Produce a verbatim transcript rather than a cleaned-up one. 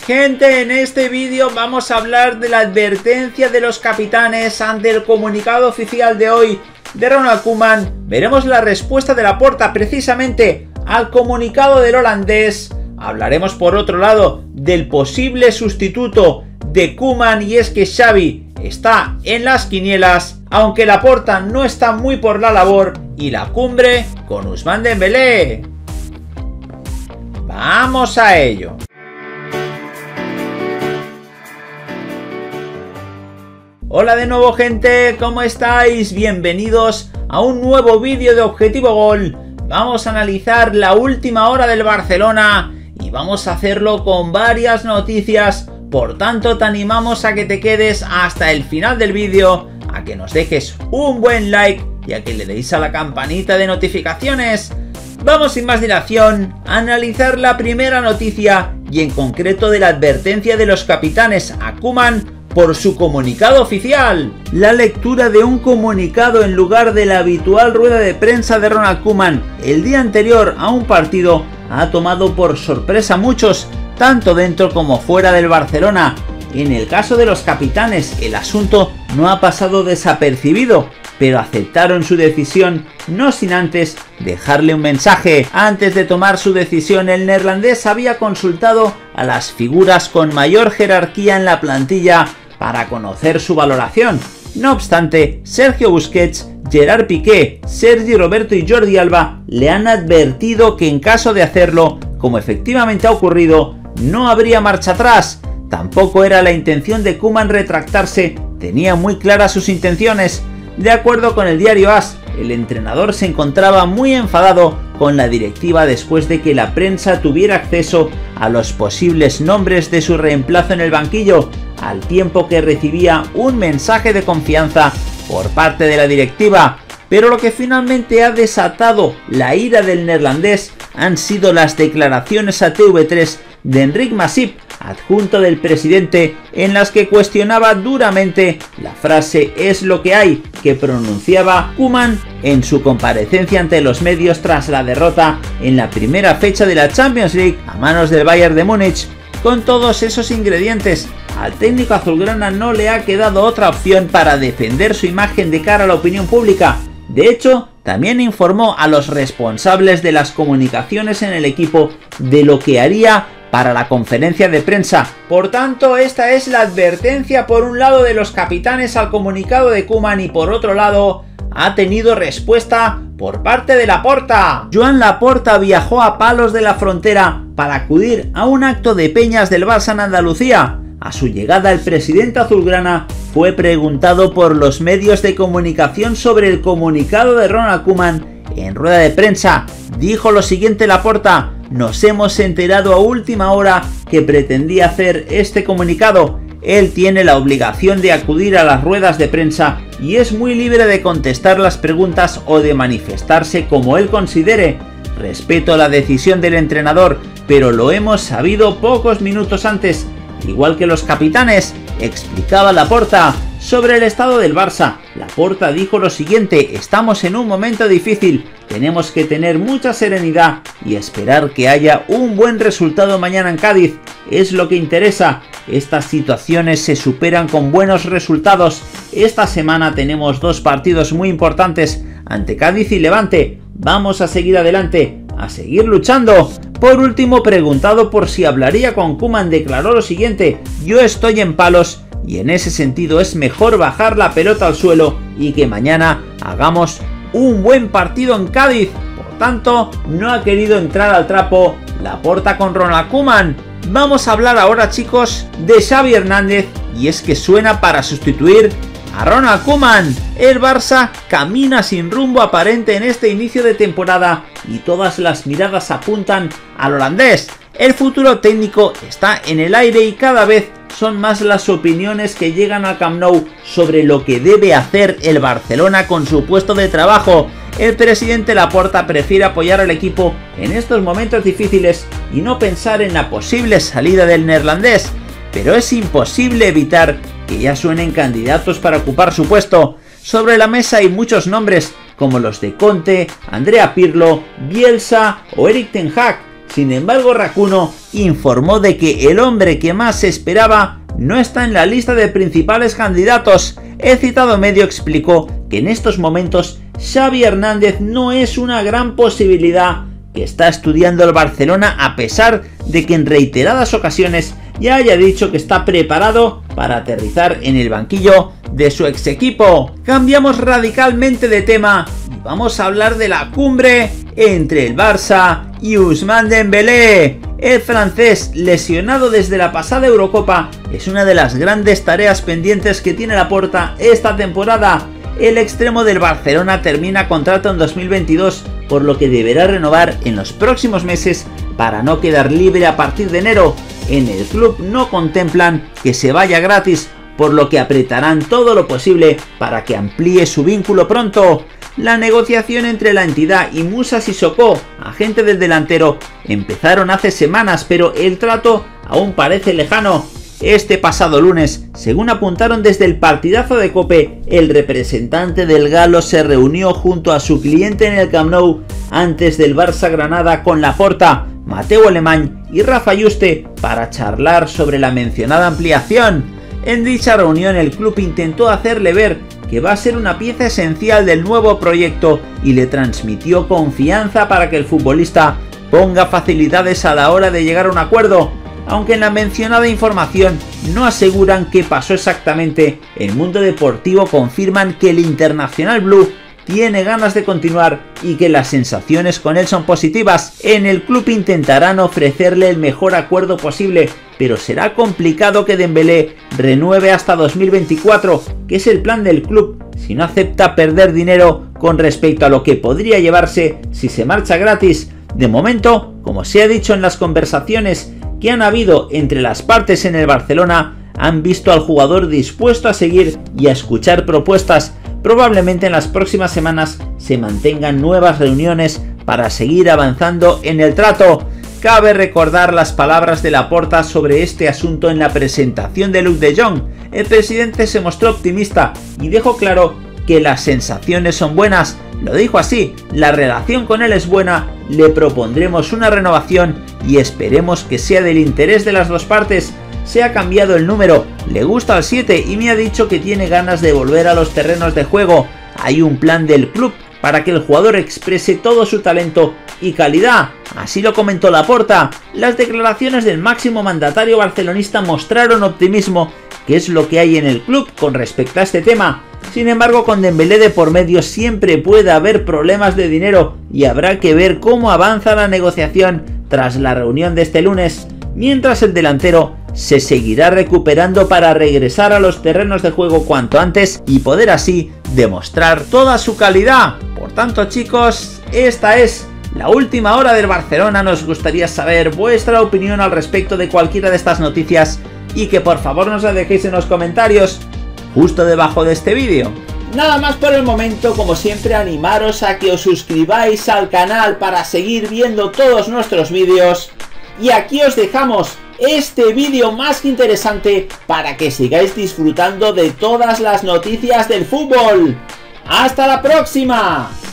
Gente, en este vídeo vamos a hablar de la advertencia de los capitanes ante el comunicado oficial de hoy de Ronald Koeman. Veremos la respuesta de Laporta precisamente al comunicado del holandés. Hablaremos por otro lado del posible sustituto de Koeman, y es que Xavi está en las quinielas, aunque Laporta no está muy por la labor, y la cumbre con Ousmane Dembélé. ¡Vamos a ello! Hola de nuevo, gente, ¿cómo estáis? Bienvenidos a un nuevo vídeo de Objetivo Gol. Vamos a analizar la última hora del Barcelona y vamos a hacerlo con varias noticias. Por tanto, te animamos a que te quedes hasta el final del vídeo, a que nos dejes un buen like y a que le deis a la campanita de notificaciones. Vamos sin más dilación a analizar la primera noticia, y en concreto de la advertencia de los capitanes a Koeman por su comunicado oficial. La lectura de un comunicado en lugar de la habitual rueda de prensa de Ronald Koeman el día anterior a un partido ha tomado por sorpresa a muchos, tanto dentro como fuera del Barcelona. En el caso de los capitanes, el asunto no ha pasado desapercibido, pero aceptaron su decisión, no sin antes dejarle un mensaje. Antes de tomar su decisión, el neerlandés había consultado a las figuras con mayor jerarquía en la plantilla para conocer su valoración. No obstante, Sergio Busquets, Gerard Piqué, Sergi Roberto y Jordi Alba le han advertido que en caso de hacerlo, como efectivamente ha ocurrido, no habría marcha atrás. Tampoco era la intención de Koeman retractarse, tenía muy claras sus intenciones. De acuerdo con el diario AS, el entrenador se encontraba muy enfadado con la directiva después de que la prensa tuviera acceso a los posibles nombres de su reemplazo en el banquillo, al tiempo que recibía un mensaje de confianza por parte de la directiva. Pero lo que finalmente ha desatado la ira del neerlandés han sido las declaraciones a T V tres de Enric Masip, adjunto del presidente, en las que cuestionaba duramente la frase "es lo que hay" que pronunciaba Koeman en su comparecencia ante los medios tras la derrota en la primera fecha de la Champions League a manos del Bayern de Múnich. Con todos esos ingredientes, al técnico azulgrana no le ha quedado otra opción para defender su imagen de cara a la opinión pública. De hecho, también informó a los responsables de las comunicaciones en el equipo de lo que haría para la conferencia de prensa. Por tanto, esta es la advertencia por un lado de los capitanes al comunicado de Koeman, y por otro lado ha tenido respuesta por parte de Laporta. Joan Laporta viajó a Palos de la Frontera para acudir a un acto de peñas del Barça en Andalucía. A su llegada, el presidente azulgrana fue preguntado por los medios de comunicación sobre el comunicado de Ronald Koeman. En rueda de prensa dijo lo siguiente Laporta: "Nos hemos enterado a última hora que pretendía hacer este comunicado. Él tiene la obligación de acudir a las ruedas de prensa y es muy libre de contestar las preguntas o de manifestarse como él considere. Respeto la decisión del entrenador, pero lo hemos sabido pocos minutos antes, igual que los capitanes", explicaba Laporta. Sobre el estado del Barça, Laporta dijo lo siguiente: "Estamos en un momento difícil, tenemos que tener mucha serenidad y esperar que haya un buen resultado mañana en Cádiz. Es lo que interesa. Estas situaciones se superan con buenos resultados. Esta semana tenemos dos partidos muy importantes ante Cádiz y Levante. Vamos a seguir adelante, a seguir luchando". Por último, preguntado por si hablaría con Koeman, declaró lo siguiente: "Yo estoy en Palos y en ese sentido es mejor bajar la pelota al suelo y que mañana hagamos un buen partido en Cádiz". Por tanto, no ha querido entrar al trapo Laporta con Ronald Koeman. Vamos a hablar ahora, chicos, de Xavi Hernández, y es que suena para sustituir a Ronald Koeman. El Barça camina sin rumbo aparente en este inicio de temporada y todas las miradas apuntan al holandés. El futuro técnico está en el aire y cada vez son más las opiniones que llegan al Camp Nou sobre lo que debe hacer el Barcelona con su puesto de trabajo. El presidente Laporta prefiere apoyar al equipo en estos momentos difíciles y no pensar en la posible salida del neerlandés, pero es imposible evitar que ya suenen candidatos para ocupar su puesto. Sobre la mesa hay muchos nombres como los de Conte, Andrea Pirlo, Bielsa o Erik ten Hag. Sin embargo, Rakuno informó de que el hombre que más se esperaba no está en la lista de principales candidatos. El citado medio explicó que en estos momentos Xavi Hernández no es una gran posibilidad que está estudiando el Barcelona, a pesar de que en reiteradas ocasiones ya haya dicho que está preparado para aterrizar en el banquillo de su ex equipo. Cambiamos radicalmente de tema y vamos a hablar de la cumbre entre el Barça y Ousmane Dembélé. El francés, lesionado desde la pasada Eurocopa, es una de las grandes tareas pendientes que tiene Laporta esta temporada. El extremo del Barcelona termina contrato en dos mil veintidós, por lo que deberá renovar en los próximos meses para no quedar libre a partir de enero. En el club no contemplan que se vaya gratis, por lo que apretarán todo lo posible para que amplíe su vínculo pronto. La negociación entre la entidad y Moussa Sissoko, agente del delantero, empezaron hace semanas, pero el trato aún parece lejano. Este pasado lunes, según apuntaron desde el partidazo de Cope, el representante del galo se reunió junto a su cliente en el Camp Nou antes del Barça Granada con Laporta, Mateu Alemany y Rafa Yuste para charlar sobre la mencionada ampliación. En dicha reunión el club intentó hacerle ver que va a ser una pieza esencial del nuevo proyecto y le transmitió confianza para que el futbolista ponga facilidades a la hora de llegar a un acuerdo. Aunque en la mencionada información no aseguran qué pasó exactamente, el Mundo Deportivo confirman que el internacional blue tiene ganas de continuar y que las sensaciones con él son positivas. En el club intentarán ofrecerle el mejor acuerdo posible, pero será complicado que Dembélé renueve hasta dos mil veinticuatro, que es el plan del club, si no acepta perder dinero con respecto a lo que podría llevarse si se marcha gratis. De momento, como se ha dicho en las conversaciones que han habido entre las partes en el Barcelona, han visto al jugador dispuesto a seguir y a escuchar propuestas. Probablemente en las próximas semanas se mantengan nuevas reuniones para seguir avanzando en el trato. Cabe recordar las palabras de Laporta sobre este asunto en la presentación de Luuk de Jong. El presidente se mostró optimista y dejó claro que las sensaciones son buenas. Lo dijo así: la relación con él es buena, le propondremos una renovación y esperemos que sea del interés de las dos partes. Se ha cambiado el número, le gusta el siete y me ha dicho que tiene ganas de volver a los terrenos de juego. Hay un plan del club para que el jugador exprese todo su talento y calidad, así lo comentó Laporta. Las declaraciones del máximo mandatario barcelonista mostraron optimismo, que es lo que hay en el club con respecto a este tema. Sin embargo, con Dembélé de por medio siempre puede haber problemas de dinero y habrá que ver cómo avanza la negociación tras la reunión de este lunes, mientras el delantero se seguirá recuperando para regresar a los terrenos de juego cuanto antes y poder así demostrar toda su calidad. Por tanto, chicos, esta es la última hora del Barcelona. Nos gustaría saber vuestra opinión al respecto de cualquiera de estas noticias y que por favor nos la dejéis en los comentarios justo debajo de este vídeo. Nada más por el momento, como siempre animaros a que os suscribáis al canal para seguir viendo todos nuestros vídeos, y aquí os dejamos este vídeo más que interesante para que sigáis disfrutando de todas las noticias del fútbol. ¡Hasta la próxima!